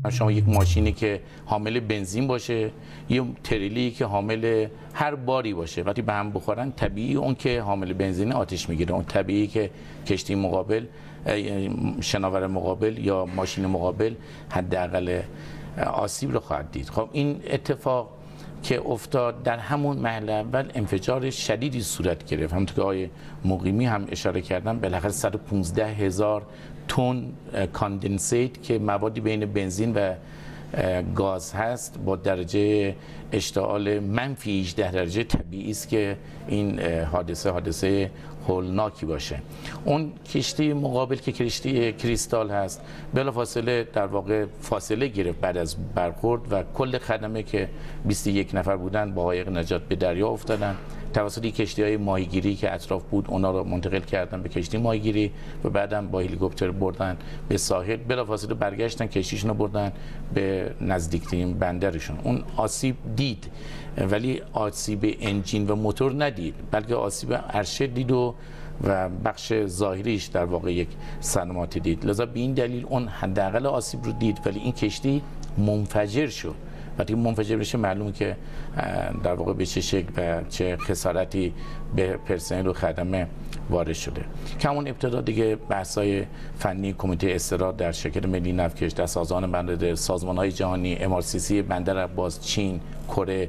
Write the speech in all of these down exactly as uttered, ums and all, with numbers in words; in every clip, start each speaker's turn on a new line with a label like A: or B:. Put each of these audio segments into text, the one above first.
A: شما یک ماشینی که حامل بنزین باشه، یه تریلی که حامل هر باری باشه، وقتی به هم بخورن طبیعی اون که حامل بنزین آتش میگیره، اون طبیعی که کشتی مقابل، شناور مقابل یا ماشین مقابل حداقل آسیب رو خواهد دید. خب این اتفاق که افتاد در همون محل اول انفجار شدیدی صورت گرفت. همونطور که آقای مقیمی هم اشاره کردن، بالاخره صد و پانزده هزار تن کاندنسیت که موادی بین بنزین و گاز هست با درجه اشتعال منفی هجده درجه طبیعی است که این حادثه حادثه هولناکی باشه. اون کشتی مقابل که کشتی کریستال هست بلافاصله در واقع فاصله گرفت بعد از برخورد و کل خدمه که بیست و یک نفر بودن با قایق نجات به دریا افتادن. توسط کشتی‌های ماهیگیری که اطراف بود اونا رو منتقل کردن به کشتی ماهیگیری و بعدم با هلیکوپتر بردن به ساحل. بلافاصله برگشتن کشتیشون رو بردن به نزدیکترین بندرشون. اون آسیب دید ولی آسیب انجین و موتور ندید، بلکه آسیب عرشه دید و و بخش ظاهریش در واقع یک صدمات دید. لذا به این دلیل اون حداقل آسیب رو دید، ولی این کشتی منفجر شد. وقتی منفجر بشه معلومه که در واقع به چه شکل و چه خسارتی به پرسنل و خدمه وارد شده. کمون ابتدا دیگه بحث‌های فنی کمیته استراد در شرکت ملی نفتکش، در سازمان بندر، سازمان‌های جهانی، ام آر سی سی بندر عباس، چین، کره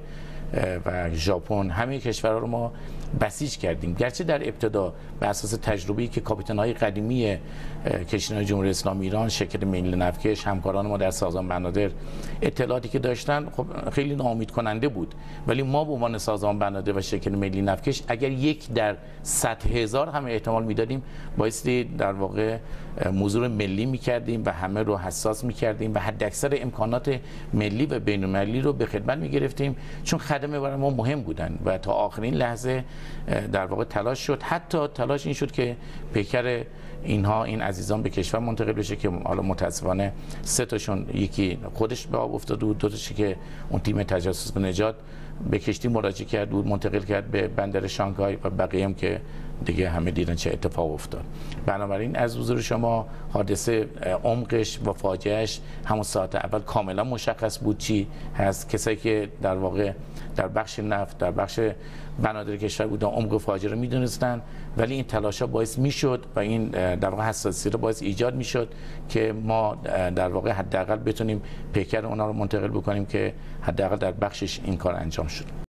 A: و ژاپن، همه کشورها رو ما بسیج کردیم. گرچه در ابتدا به اساس تجربه‌ای که کاپیتان‌های قدیمی کشتی‌های جمهوری اسلامی ایران، شرکت ملی نفتکش، همکاران ما در سازمان بنادر اطلاعاتی که داشتن خب خیلی ناامید کننده بود، ولی ما به عنوان سازمان بنادر و شرکت ملی نفتکش اگر یک در صد هزار هم احتمال میدادیم بایستی در واقع موضوع ملی میکردیم و همه رو حساس میکردیم و حداکثر امکانات ملی و بین‌المللی رو به خدمت میگرفتیم، چون خدمه برای ما مهم بودن و تا آخرین لحظه در واقع تلاش شد. حتی تلاش این شد که پیکر اینها این عزیزان به کشور منتقل بشه که حالا متاسفانه سه تاشون، یکی خودش به آب افتاد بود، دو تاشی که اون تیم تجسس و نجات به کشتی مراجعه کرد بود منتقل کرد به بندر شانگهای و بقیه هم که دیگه همه دیدن چه اتفاق افتاد. بنابراین از حضور شما حادثه عمقش و فاجعهش همون ساعت اول کاملا مشخص بود چی هست. کسایی که در واقع در بخش نفت، در بخش بنادر کشور بودن عمق فاجعه رو میدونستن، ولی این تلاشا باعث میشد و این در واقع حساسیت رو باعث ایجاد میشد که ما در واقع حداقل بتونیم پیکر اونا رو منتقل بکنیم که حداقل در بخشش این کار انجام شد.